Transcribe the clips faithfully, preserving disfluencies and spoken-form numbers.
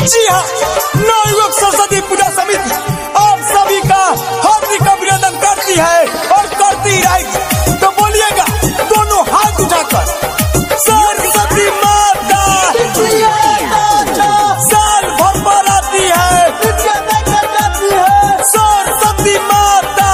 जी हाँ, नवयुवक सरस्वती पूजा समिति आप सभी का हार्दिक अभिनंदन करती है और करती रहेगी। तो बोलिएगा दोनों हाथ उठाकर सरस्वती माता साल भर पर आती है, सरस्वती माता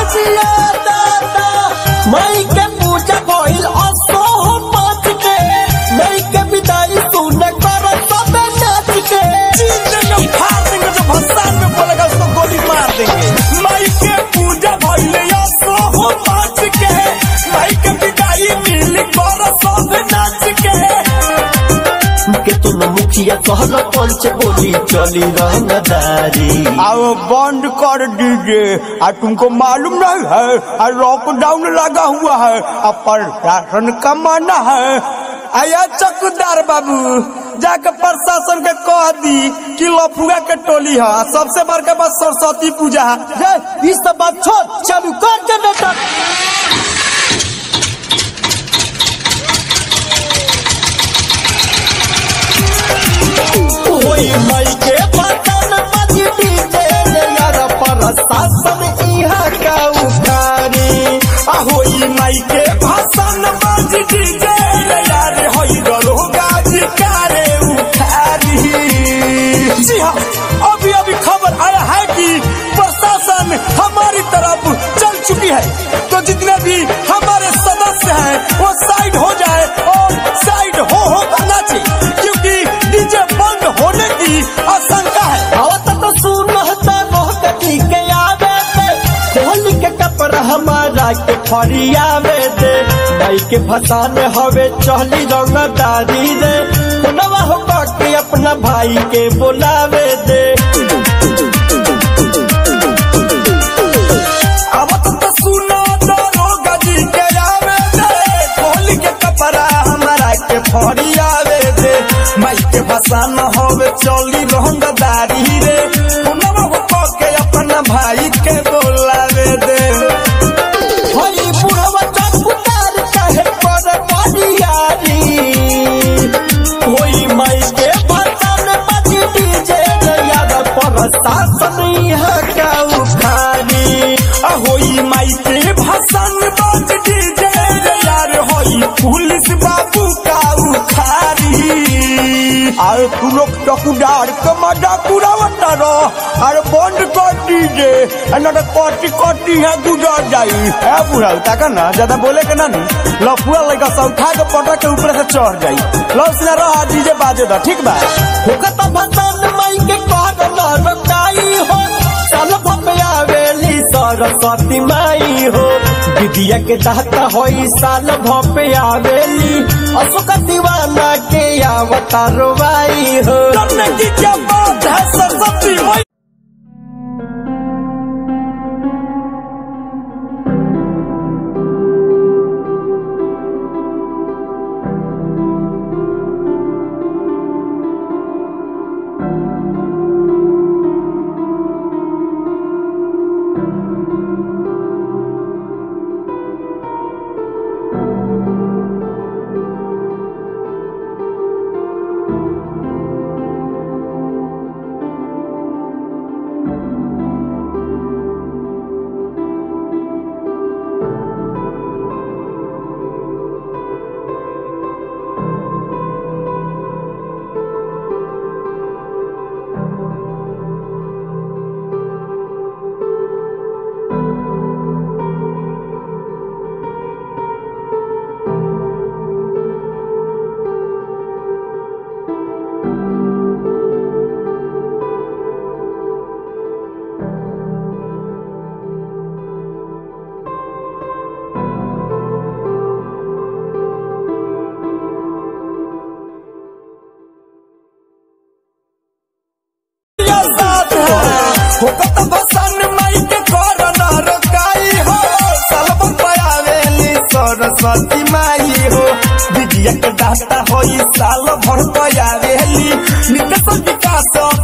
मई के पूजा भइल असो पाँच के, मई के विदाई सुने कर सब नाच के, चीन देंगे फाड़ देंगे, जो भसान में बोलेगा उसको गोली मार देंगे। मई के पूजा भइल असो पाँच के, मई के विदाई मिल कर सब नाच के के तुम मुखिया सहर पंच बोली चली रंगदारी। आओ बंद कर दीजिए, आ तुमको मालूम नहीं है आ लॉकडाउन लगा हुआ है, अब प्रशासन का माना है। आया चौकीदार बाबू जाके प्रशासन के कह दी कि लफुआ के टोली है, सबसे बड़का बात सरस्वती पूजा है। इस सब बात छोड़, चालू कर जनरेटर। मई के पतन बजी डीजे यार प्रशासन इहाँ का उखारी। होई मई के भाषण बजी डीजे यार होई दरोगा जी कारे उखारी। जी हाँ, अभी अभी खबर आया है कि प्रशासन हमारी तरफ चल चुकी है, तो जितने भी हमारे सदस्य हैं वो साइड हो जाए और साइड हो हो करना चाहिए, क्योंकि डीजे बंद होने की आशंका है। आवत तो सुनहता मोहकती के आवे दे, होली के कपड़ा हमारा के फरियावे दे, भाई के फसाने हवे चहली रंगदारी दे, नवा हो के अपना भाई के बुलावे दे। आवत तो सुनो दरोगा जी के आवे दे, होली के कपड़ा हमारा के फरियावे दे, माई के भसान होवे चली रंगदारी रे, नवा हो के अपना भाई के बुलावे दे। होई बुढ़वा चौकीदार कहे पर बनियारी, होई माई के भसान बजी डीजे यार प्रशासन इहाँ का उखारी। होई माई के भाषण बाज डीजे यार होई पुलिस बाबू का उखारी। अरे तू लोग चौकीदार के मजाक उड़ावता रहो, अरे बंद कर दीजिए, अरे कटी कटी है गुजर जाई है। बुढ़ा उठा ना ज्यादा बोले के ना नहीं, लफुआ लगा सब उठा के पटक के ऊपर से चढ़ जाई। लव से रहा डीजे बाजे दा, ठीक बा। होकत भसान मई के कहर न रकाई हो, साल भपे आवेली सरस्वती माई हो, विद्या के दाता होई साल भपे आवेली, अशोक दीवाना के अवतार बाई हो। करने की क्या बात है सरस्वती माई। होकत भसान मई के कर न रकाई हो, साल भर आवेली सरस्वती माई हो, विद्या के दाता होई साल भर आवेली, नित्य विकास